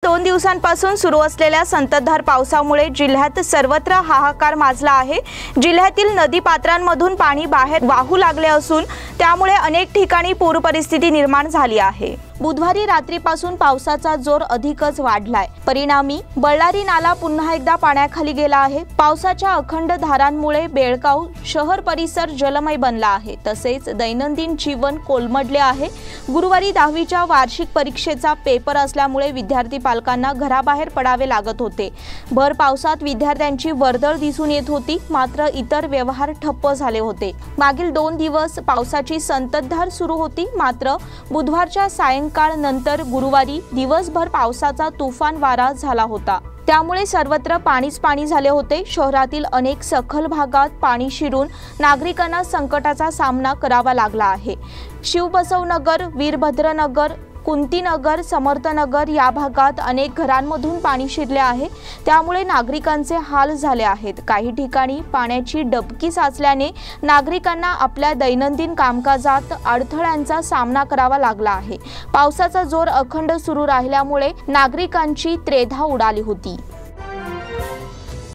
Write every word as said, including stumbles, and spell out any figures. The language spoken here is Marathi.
दोन दिवसांपासून सुरू असलेल्या संततधार पावसामुळे जिल्ह्यात सर्वत्र हाहाकार माजला आहे। जिल्ह्यातील नदी पात्रांमधून पाणी बाहेर वाहू लागले असून त्यामुळे अनेक ठिकाणी पूर परिस्थिती निर्माण झाली आहे। बुधवारी रात्रीपासून पावसाचा जोर अधिकच वाढलाय। परिणामी बल्लारी नाला पुन्हा एकदा पाण्याखाली गेला आहे। पावसाच्या अखंड धारांमुळे बेळगाव शहर परिसर जलमय बनला आहे। तसेच दैनंदिन जीवन कोलमडले आहे। गुरुवारी दहावीच्या वार्षिक परीक्षेचा पेपर असल्यामुळे विद्यार्थी पालकांना घराबाहेर पडावे लागत होते। भर पावसात विद्यार्थ्यांची वर्दळ दिसून येत होती, मात्र इतर व्यवहार ठप्प झाले होते। मागील दोन दिवस पावसाची संततधार सुरू होती, मात्र बुधवारच्या सायं काळ नंतर गुरुवारी दिवसभर पावसाचा तुफान वारा झाला होता। त्यामुळे सर्वत्र पाणीच पाणी झाले होते। शहरातील अनेक सखल भागात पाणी शिरून नागरिकांना संकटाचा सामना करावा लागला आहे। शिवबसवनगर, वीरभद्रनगर, कुंतीनगर, समर्थनगर या भागात अनेक घरांमधून पाणी शिरले आहे। त्यामुळे नागरिकांचे हाल झाले आहेत। काही ठिकाणी पाण्याची डबकी साचल्याने नागरिकांना आपल्या दैनंदिन कामकाजात अडथळ्यांचा सामना करावा लागला आहे। पावसाचा जोर अखंड सुरू राहिल्यामुळे नागरिकांची त्रेधा उडाली होती।